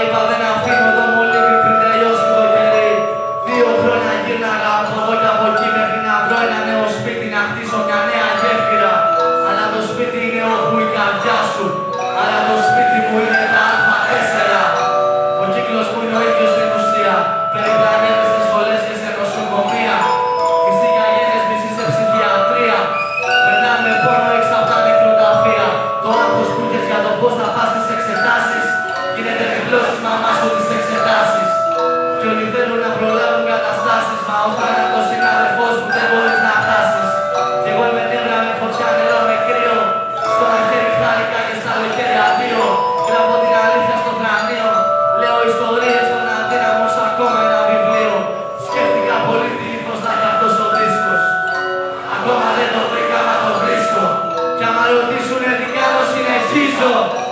είπα δεν αφήνω το μολύβι πριν τελειώσει το κερί. 2 χρόνια γύρναγα από εδώ και από εκεί μέχρι να βρω ένα νέο σπίτι, να χτίσω μια νέα γέφυρα. Αλλά το σπίτι είναι όπου η καρδιά σου. Αλλά το σπίτι μου είναι τα Α4. Ο κύκλος μου είναι ο ίδιος στην ουσία. Περιπλανέτες σε σχολές και σε νοσοκομεία. Τις οικογένειες μισή σε ψυχιατρία. Περνάμε πόνο έξω από τα νεκροταφεία. Το άγχος που είχες για το πώς θα πας στις εξετάσεις γίνεται διπλός της μαμάς σου τις εξετάσεις. Κι όλοι θέλουν να προλάβουν καταστάσεις. Μα ο θάνατος είναι αδερφός που δεν μπορείς να χάσεις. Κι εγώ είμαι νεύρα με φωτιά, νερό με κρύο. Στο ένα χέρι χάρηκα και στα άλλο χέρι αντίο. Γράφω την αλήθεια στο θρανείο. Λέω ιστορίες των αδύναμων σαν ακόμα ένα βιβλίο. Σκέφτηκα πολύ τι ύφος θα έχει αυτός ο δίσκος. Ακόμα δεν το βρήκα, μα το βρίσκω. Κι άμα ρωτήσουνε τι κάνω, συνεχίζω.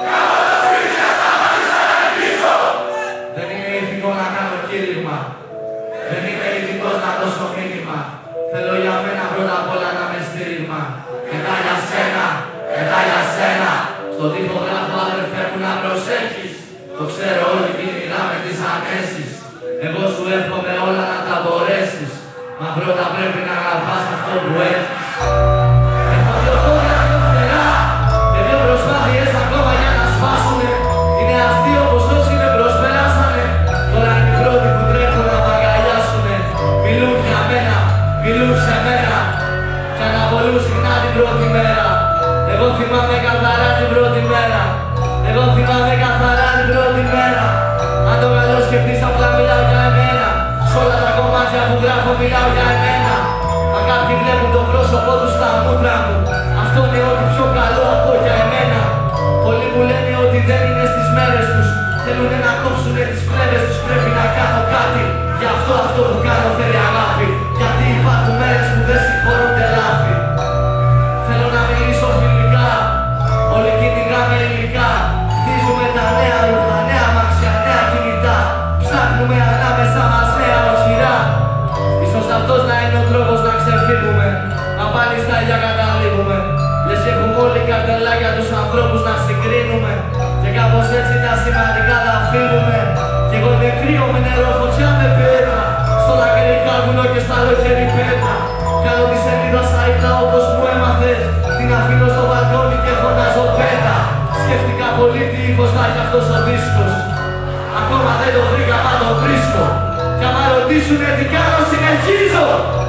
Δεν είναι ηθικό να κάνω κήρυγμα. Δεν είμαι ειδικός να δώσω μήνυμα. Θέλω για μένα πρώτα απ' όλα να με στήριγμα. Μετά για σένα, μετά για σένα. Στον τοίχο γράφω αδερφέ μου να προσέχεις. Το ξέρω όλοι κυνηγάμε τις ανέσεις. Εγώ σου εύχομαι όλα να τα μπορέσεις. Μα πρώτα πρέπει να αγαπάς αυτό που έχεις. Έχω 2 πόδια, 2 φτερά και 2 προσπάθειες ακόμα για να σπάσουνε. Είναι αστείο πως όσοι με προσπεράσανε τώρα είναι οι πρώτοι που τρέχουν να μ' αγκαλιάσουνε. Μιλούν για μένα, μιλούν σε μένα κι αναβολούν συχνά την πρώτη μέρα. Εγώ θυμάμαι καθαρά την πρώτη μέρα. Εγώ θυμάμαι καθαρά την πρώτη μέρα. Αν το καλό σκεφτείς απλά μιλάω για εμένα. Σ' όλα τα κομμάτια που γράφω μιλάω για εμένα. Μα κάποιοι βλέπουν το πρόσωπό τους στα μούτρα μου. Αυτό είναι ό,τι πιο καλό από για εμένα. Πολλοί μου λένε ότι δεν είναι στις μέρες τους. Θέλουνε να κόψουνε τις φλέβες τους. Πρέπει να κάνω κάτι. Γι' αυτό που κάνω θέλει αγάπη. Γιατί υπάρχουν μέρες που δεν συγχωρούνται λάθη. Θέλω να μιλήσω φιλικά. Όλοι κυνηγάμε υλικά. Χτίζουμε τα νέα ρούχα, νέα αμάξια, νέα κινητά. Ψάχνουμε ανάμεσα μας νέα οχυρά. Ίσως αυτός να είναι ο τρόπος να ξεφύγουμε. Μα πάλι στα ίδια καταλήγουμε. Λες και έχουμε όλοι καρτελά για τους ανθρώπους να συγκρίνουμε. Και κάπως έτσι τα σημαντικά τα αφήνουμε. Κι εγώ είμαι κρύο με νερό, φωτιά με πέτρα. Στο δάκρυ κάρβουνο και στα λόχερη πέτρα. Κάνω τη σελίδα σάιτα όπως μου έμαθες. Την αφήνω στο μπαλκόνι και φωνάζω πέτα. Σκέφτηκα πολύ τι ύφος θα έχει αυτός ο δίσκος. Ακόμα δεν το βρήκα, μα το βρίσκω. Κι άμα ρωτήσουνε τι κάνω, συνεχίζω.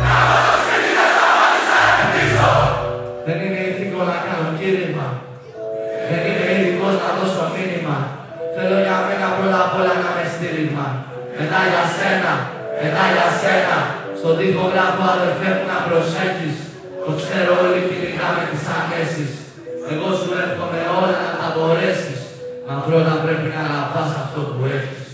Δεν είναι ηθικό να κάνω κήρυγμα. Δεν είμαι ειδικός να δώσω μήνυμα. Θέλω για μένα πρώτα απ' όλα να με στήριγμα. Μετά για σένα, μετά για σένα. Στον τοίχο γράφω αδερφέ μου να προσέχεις. Το ξέρω όλοι κυνηγάμε τις ανέσεις. Εγώ σου εύχομαι όλα να τα μπορέσεις. Μα πρώτα πρέπει να αγαπάς αυτό που έχεις.